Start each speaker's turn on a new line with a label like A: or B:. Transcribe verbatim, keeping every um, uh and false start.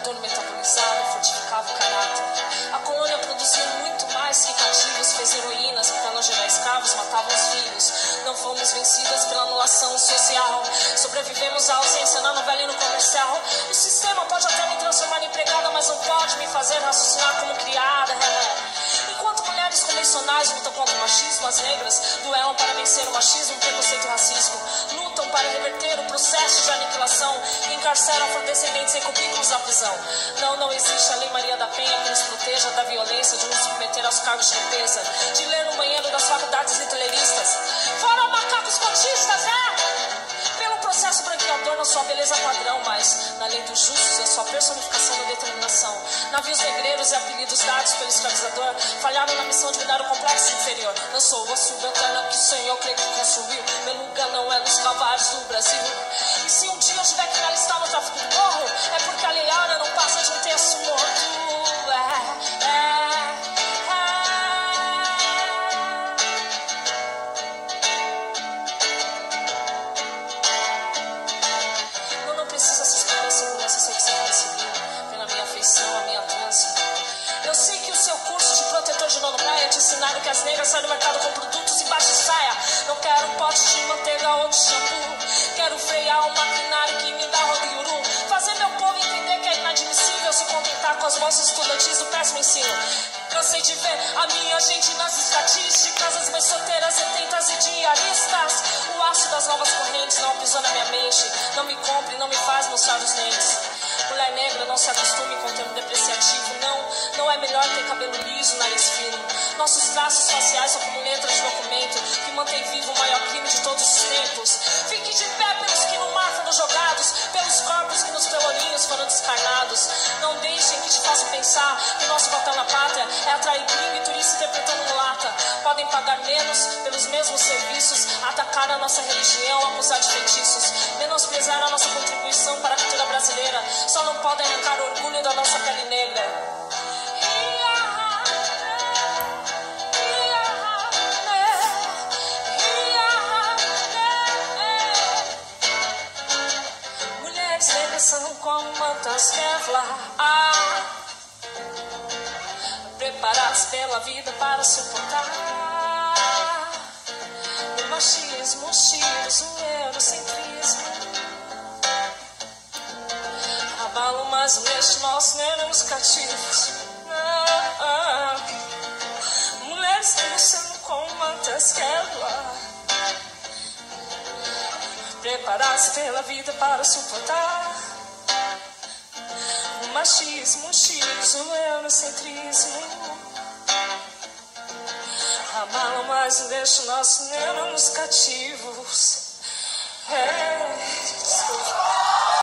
A: trabalhador metabolizava, fortificava o caráter. A colônia produziu muito mais que cativos, fez heroínas para não gerar escravos, matava os filhos. Não fomos vencidas pela anulação social, sobrevivemos à ausência na novela e no comercial. O sistema pode até me transformar em empregada, mas não pode me fazer raciocinar como criada. Enquanto mulheres convencionais lutam contra o machismo, as negras duelam para vencer o machismo, preconceito e racismo. Lutam para reverter o processo de aniquilação e encarceram afrodescendentes sem cubículos da prisão. Não, não existe a Lei Maria da Penha que nos proteja da violência, de nos submeter aos cargos de limpeza, de ler no banheiro das faculdades litereiristas. Foram macacos cotistas, né? Pelo processo branqueador na sua beleza padrão, mas na lei dos justos e a sua personificação da determinação. Navios negreiros e apelidos dados pelo escravizador falharam na missão de me dar o complexo inferior. Não sou a subalterna que o Senhor crê que construiu. Meu lugar não é nos calvários do Brasil. E se um dia eu tiver que me alistar no tráfico do morro, é porque a Lei Áurea não passa de um terço morto. É, é, é. Não, não precisa se esconder a segurança, sei que você está seguindo pela minha afeição, a minha dança. Eu sei que o seu curso de protetor de nono praia te ensinaram que as negras saem do mercado com produtos embaixo de saia. Não quero um pote de manteiga ou de shampoo. Quero frear o maquinário que me dá rodeuru. Fazer meu povo entender que é inadmissível se contentar com as bolsas estudantis do péssimo ensino. Cansei de ver a minha gente nas estatísticas, as mães solteiras, setentas e diaristas. O aço das novas correntes não aprisiona minha mente. Não me compre, não me faz mostrar os dentes. Mulher negra, não se acostume com o termo depreciativo. Não, não é melhor ter cabelo liso, nariz fino. Nossos traços faciais são como letras de documento que mantém vivo o maior crime de todos os tempos. Fique de pé pelos que no mar foram jogados, pelos corpos que nos pelourinhos foram descarnados. Não deixem que te façam pensar que o nosso papel na pátria é atrair gringo e turista interpretando mulata. Podem pagar menos pelos mesmos serviços, atacar a nossa religião, acusar de feitiços, menosprezar a nossa contribuição para a cultura brasileira. Só não podem arrancar o orgulho da nossa pele negra. Mulheres negras são como mantas Kevlar, ah, preparadas pela vida para suportar o machismo, os tiros, o eurocentrismo. Abalam mais um eixo nosso, nervos cativos. Ah, ah. Mulheres negras são como mantas Kevlar, preparadas pela vida para suportar o machismo, os tiros, o eurocentrismo. Abalam mais um eixo nosso, nervos cativos.